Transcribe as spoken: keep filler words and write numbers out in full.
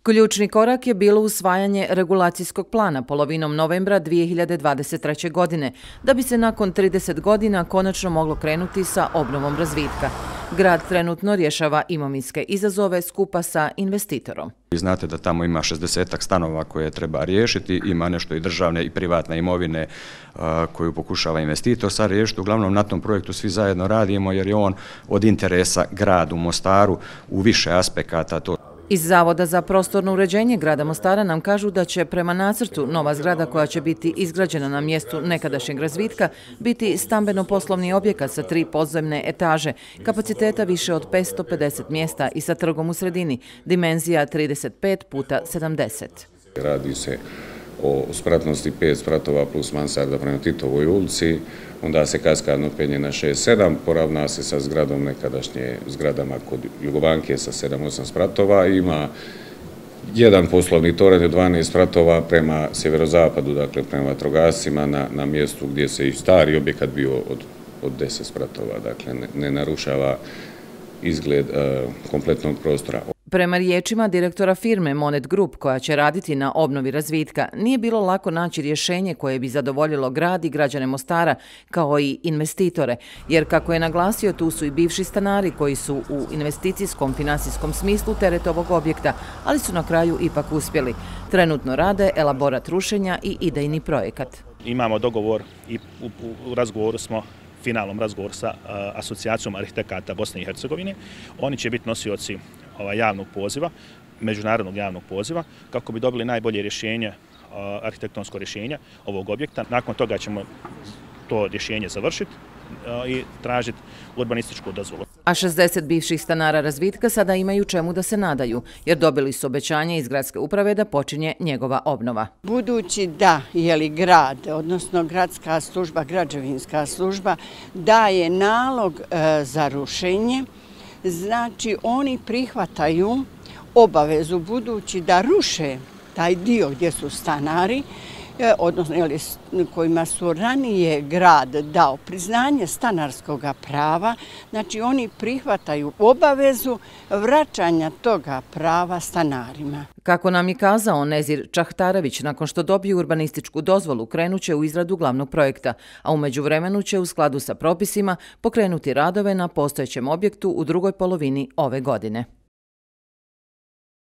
Ključni korak je bilo usvajanje regulacijskog plana polovinom novembra dvije hiljade dvadeset treće. godine, da bi se nakon trideset godina konačno moglo krenuti sa obnovom razvitka. Grad trenutno rješava imovinske izazove skupa sa investitorom. Znate da tamo ima šezdesetak stanova koje treba riješiti, ima nešto i državne i privatne imovine koju pokušava investitor sad riješiti. Uglavnom na tom projektu svi zajedno radimo jer je on od interesa gradu Mostaru u više aspekata. To Iz Zavoda za prostorno uređenje grada Mostara nam kažu da će prema nacrtu nova zgrada koja će biti izgrađena na mjestu nekadašnjeg razvitka biti stambeno-poslovni objekat sa tri podzemne etaže, kapaciteta više od petsto pedeset mjesta i sa trgom u sredini, dimenzija trideset pet puta sedamdeset. Radi se o spratnosti pet spratova plus mansarda prema Titovoj ulici, onda se kaskadno penje na šest sedam, poravna se sa zgradom nekadašnje zgradama kod Jugobanke sa sedam osam spratova i ima jedan poslovni toranj od dvanaest spratova prema sjeverozapadu, dakle prema vatrogascima na, na mjestu gdje se i stari objekat bio od, od deset spratova, dakle ne, ne narušava izgled uh, kompletnog prostora. Prema riječima direktora firme Monet Group, koja će raditi na obnovi razvitka, nije bilo lako naći rješenje koje bi zadovoljilo grad i građane Mostara, kao i investitore, jer kako je naglasio, tu su i bivši stanari koji su u investicijskom finansijskom smislu teret ovog objekta, ali su na kraju ipak uspjeli. Trenutno rade elaborat rušenja i idejni projekat. Imamo dogovor i u, u razgovoru smo finalnom razgovoru sa uh, Asocijacijom arhitekata Bosne i Hercegovine. Oni će biti nosioci ovaj, javnog poziva, međunarodnog javnog poziva, kako bi dobili najbolje rješenje, uh, arhitektonsko rješenje ovog objekta. Nakon toga ćemo to rješenje završiti uh, i tražiti urbanističku dozvolu. A šezdeset bivših stanara razvitka sada imaju čemu da se nadaju, jer dobili su obećanje iz gradske uprave da počinje njegova obnova. Budući da je li grad, odnosno gradska služba, građevinska služba, daje nalog e, za rušenje, znači oni prihvataju obavezu budući da ruše taj dio gdje su stanari, odnosno kojima su ranije grad dao priznanje stanarskog prava, znači oni prihvataju obavezu vraćanja toga prava stanarima. Kako nam je kazao Nezir Čahtarević, nakon što dobije urbanističku dozvolu, krenuće u izradu glavnog projekta, a u međuvremenu će u skladu sa propisima pokrenuti radove na postojećem objektu u drugoj polovini ove godine.